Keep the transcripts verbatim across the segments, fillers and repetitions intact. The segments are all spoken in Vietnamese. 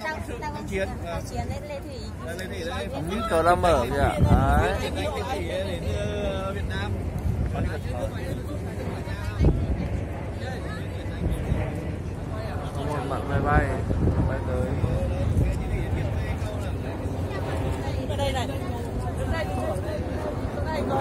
Tăng Chiến. Tăng Chiến lên Lê Thủy. Lê Thủy đây. Cầu Nam Mở kìa. Đấy. Chiến đánh Lê Thủy đến Việt Nam. Một bạn máy bay bay tới. Ở đây này. Đứng đây. Đứng đây con.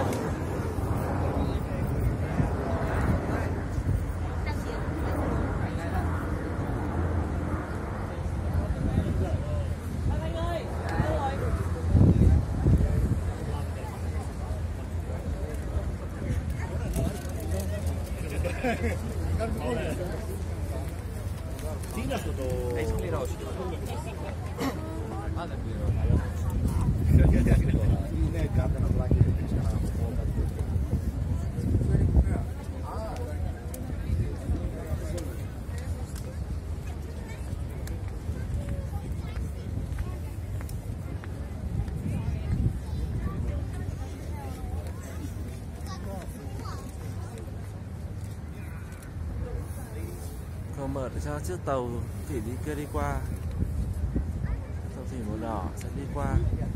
Cầu mở để cho chiếc tàu thủy đi kia đi qua, tàu thủy màu đỏ sẽ đi qua.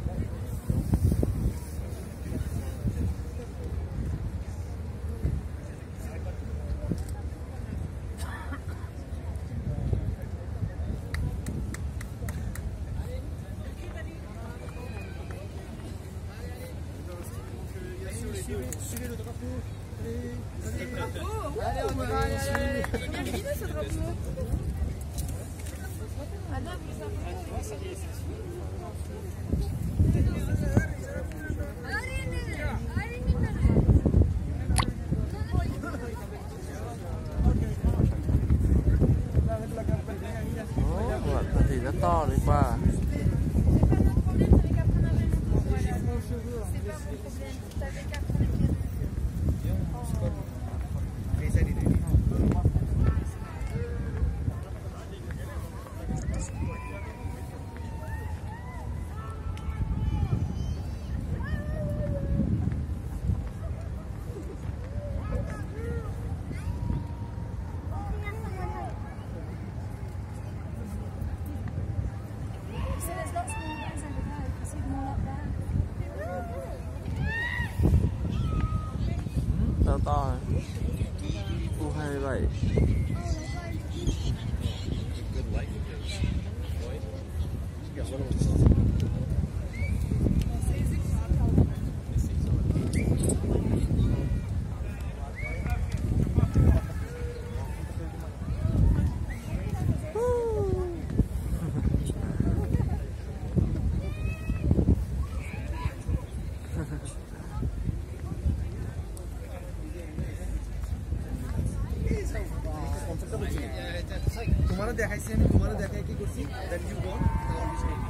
Thì rất to đi qua. Tàu to U hai mươi bảy. Tomorrow দেখাইছেন tomorrow দেখাই কি করছি then you go now you stay.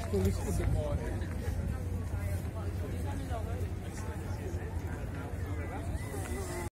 Questo risco demore.